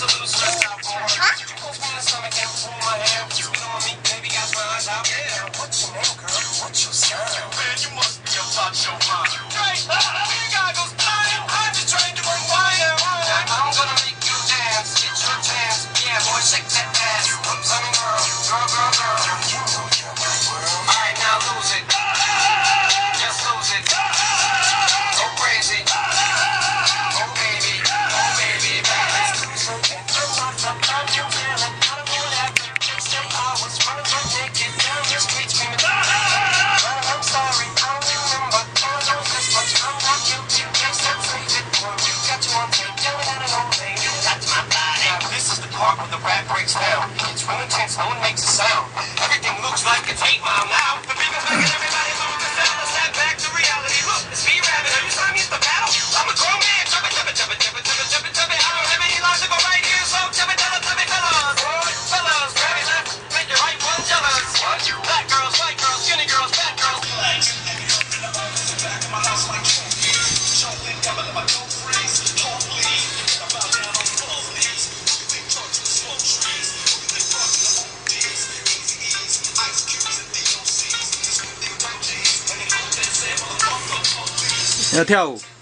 When the rap breaks down, it's real intense, no one makes a sound. Everything looks like it's 8 Mile now. The beat is making everybody move the sound. Let's snap back to reality. Look, it's B-Rabbit. Every time you hit the battle, I'm a grown man. Chubby. I don't have any lines to go right here, so chubby, fellas. Fellas, grab it left, make your right one jealous. Black girls, white girls, skinny girls, fat girls. Theo